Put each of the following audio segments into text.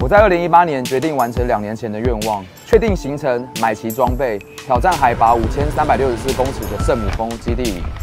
我在2018年决定完成2年前的愿望，确定行程，买齐装备，挑战海拔5364公尺的圣母峰基地营。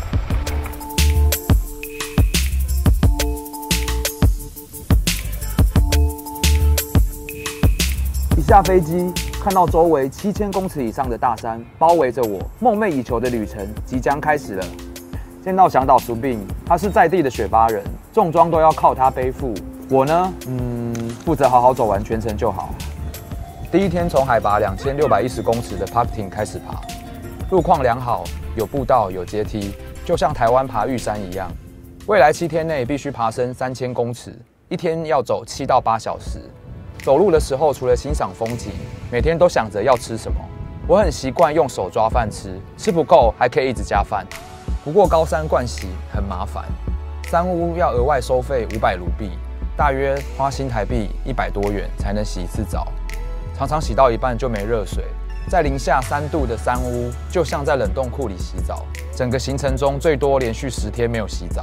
一下飞机，看到周围7000公尺以上的大山包围着我，梦寐以求的旅程即将开始了。见到向导苏炳，他是在地的雪巴人，重装都要靠他背负。我呢，负责好好走完全程就好。第一天从海拔2610公尺的 Parkting 开始爬，路况良好，有步道，有阶梯，就像台湾爬玉山一样。未来7天内必须爬升3000公尺，一天要走7到8小时。走路的时候，除了欣赏风景，每天都想着要吃什么。我很习惯用手抓饭吃，吃不够还可以一直加饭。不过高山盥洗很麻烦，山屋要额外收费500卢币，大约花新台币100多元才能洗一次澡，常常洗到一半就没热水。在零下3度的山屋，就像在冷冻库里洗澡。整个行程中最多连续10天没有洗澡。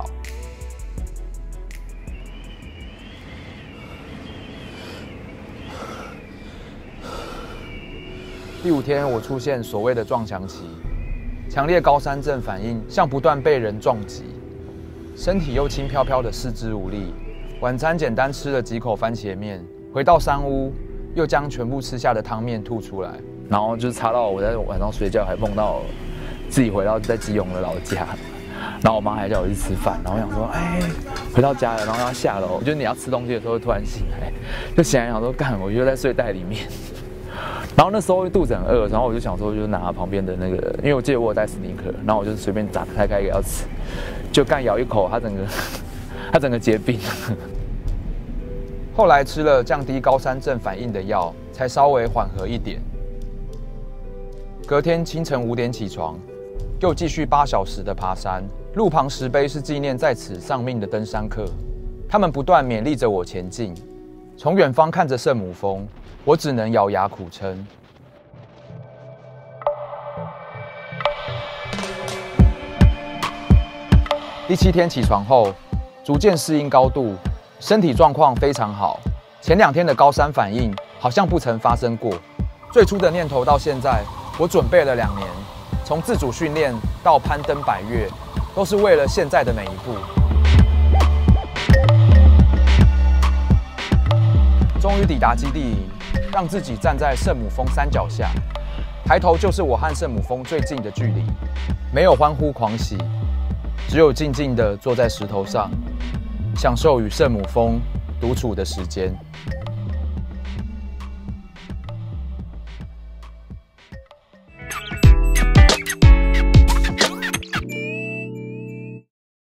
第5天，我出现所谓的撞墙期，强烈高山症反应像不断被人撞击，身体又轻飘飘的四肢无力。晚餐简单吃了几口番茄面，回到山屋又将全部吃下的汤面吐出来，然后就擦到我在晚上睡觉，还梦到自己回到在基隆的老家，然后我妈还叫我去吃饭，然后我想说，回到家了，然后要下楼，就是你要吃东西的时候突然醒来，就醒来想说，干，我就在睡袋里面。然后那时候肚子很饿，然后我就想说，就拿旁边的那个，因为我记得我有带史尼克，然后我就随便拆开一个要吃，就干咬一口，它整个结冰。后来吃了降低高山症反应的药，才稍微缓和一点。隔天清晨5点起床，又继续8小时的爬山。路旁石碑是纪念在此丧命的登山客，他们不断勉励着我前进。从远方看着圣母峰，我只能咬牙苦撑。第7天起床后，逐渐适应高度，身体状况非常好。前2天的高山反应好像不曾发生过。最初的念头到现在，我准备了2年，从自主训练到攀登100岳，都是为了现在的每一步。终于抵达基地营，让自己站在圣母峰山脚下，抬头就是我和圣母峰最近的距离。没有欢呼狂喜，只有静静地坐在石头上，享受与圣母峰独处的时间。